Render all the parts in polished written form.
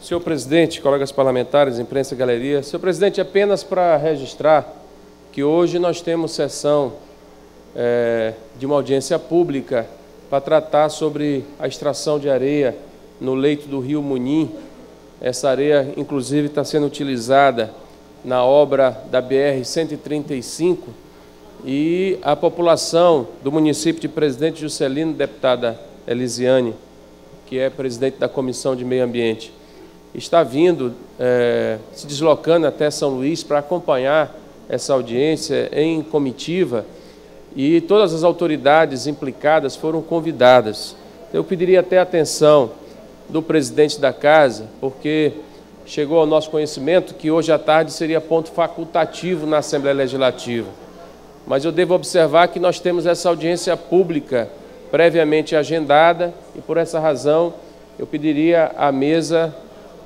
Senhor presidente, colegas parlamentares, imprensa e galeria. Senhor presidente, apenas para registrar que hoje nós temos sessão de uma audiência pública para tratar sobre a extração de areia no leito do rio Munim. Essa areia, inclusive, está sendo utilizada na obra da BR-135 e a população do município de Presidente Juscelino, deputada Elisiane, que é presidente da Comissão de Meio Ambiente, está vindo, se deslocando até São Luís para acompanhar essa audiência em comitiva, e todas as autoridades implicadas foram convidadas. Eu pediria até a atenção do presidente da Casa, porque chegou ao nosso conhecimento que hoje à tarde seria ponto facultativo na Assembleia Legislativa. Mas eu devo observar que nós temos essa audiência pública previamente agendada e, por essa razão, eu pediria à mesa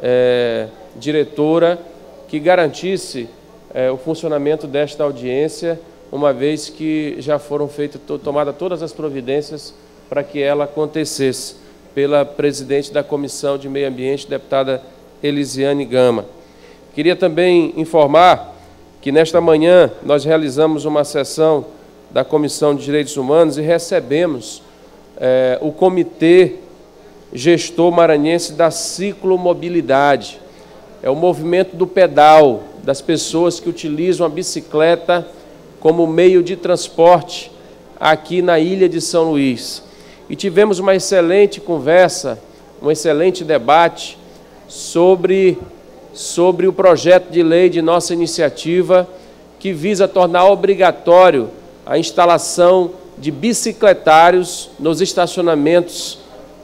diretora que garantisse o funcionamento desta audiência, uma vez que já foram tomadas todas as providências para que ela acontecesse, pela presidente da Comissão de Meio Ambiente, deputada Elisiane Gama. Queria também informar que nesta manhã nós realizamos uma sessão da Comissão de Direitos Humanos e recebemos o Comitê Gestor Maranhense da Ciclomobilidade. É o movimento do pedal, das pessoas que utilizam a bicicleta como meio de transporte aqui na ilha de São Luís. E tivemos uma excelente conversa, um excelente debate sobre o projeto de lei de nossa iniciativa, que visa tornar obrigatório a instalação de bicicletários nos estacionamentos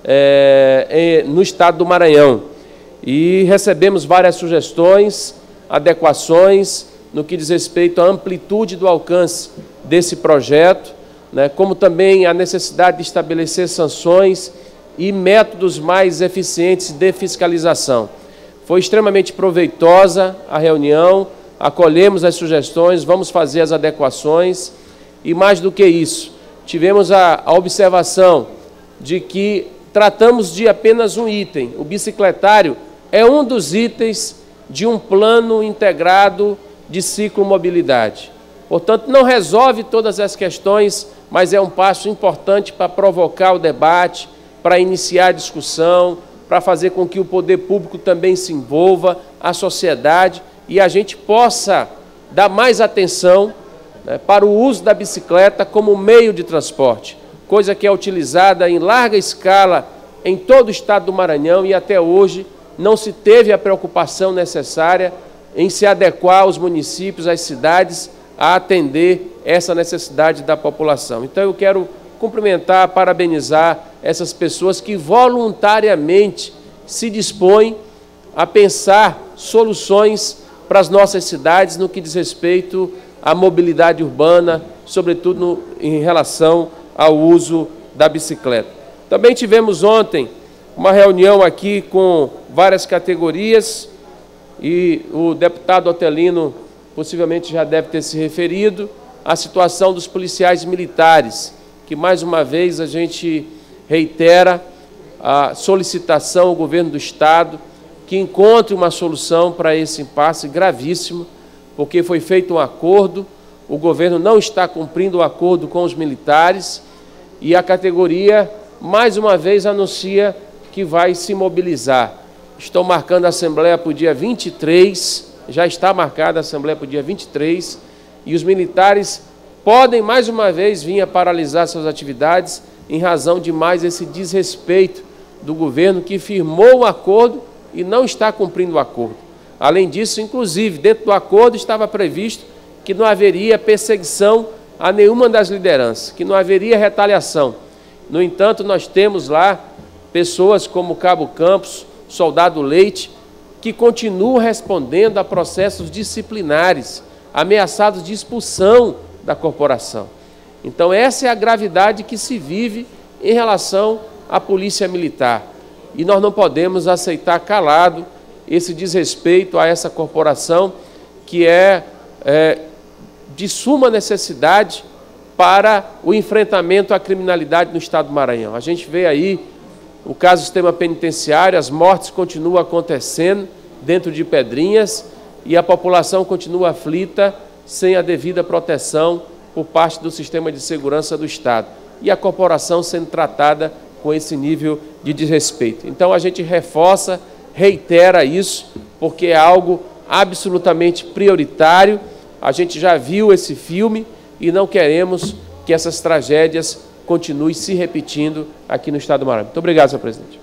no estado do Maranhão. E recebemos várias sugestões, adequações no que diz respeito à amplitude do alcance desse projeto, como também a necessidade de estabelecer sanções e métodos mais eficientes de fiscalização. Foi extremamente proveitosa a reunião, acolhemos as sugestões, vamos fazer as adequações e, mais do que isso, tivemos a observação de que tratamos de apenas um item. O bicicletário é um dos itens de um plano integrado de ciclomobilidade. Portanto, não resolve todas as questões, mas é um passo importante para provocar o debate, para iniciar a discussão, para fazer com que o poder público também se envolva, a sociedade, e a gente possa dar mais atenção para o uso da bicicleta como meio de transporte, coisa que é utilizada em larga escala em todo o estado do Maranhão, e até hoje não se teve a preocupação necessária em se adequar aos municípios, às cidades, a atender essa necessidade da população. Então eu quero cumprimentar, parabenizar essas pessoas que voluntariamente se dispõem a pensar soluções para as nossas cidades no que diz respeito à mobilidade urbana, sobretudo em relação ao uso da bicicleta. Também tivemos ontem uma reunião aqui com várias categorias e o deputado Otelino possivelmente já deve ter se referido à situação dos policiais militares, que mais uma vez a gente reitera a solicitação ao governo do Estado que encontre uma solução para esse impasse gravíssimo, porque foi feito um acordo, o governo não está cumprindo o acordo com os militares e a categoria mais uma vez anuncia que vai se mobilizar. Estão marcando a Assembleia para o dia 23, já está marcada a Assembleia para o dia 23, e os militares podem mais uma vez vir a paralisar suas atividades em razão de mais esse desrespeito do governo que firmou o acordo e não está cumprindo o acordo. Além disso, inclusive, dentro do acordo estava previsto que não haveria perseguição a nenhuma das lideranças, que não haveria retaliação. No entanto, nós temos lá pessoas como o Cabo Campos, Soldado Leite, que continuam respondendo a processos disciplinares, ameaçados de expulsão da corporação. Então, essa é a gravidade que se vive em relação à Polícia Militar. E nós não podemos aceitar calado esse desrespeito a essa corporação, que é de suma necessidade para o enfrentamento à criminalidade no estado do Maranhão. A gente vê aí o caso do sistema penitenciário, as mortes continuam acontecendo dentro de Pedrinhas e a população continua aflita sem a devida proteção por parte do sistema de segurança do Estado. E a corporação sendo tratada com esse nível de desrespeito. Então a gente reforça, reitera isso, porque é algo absolutamente prioritário. A gente já viu esse filme e não queremos que essas tragédias continuem se repetindo aqui no Estado do Maranhão. Muito obrigado, senhor presidente.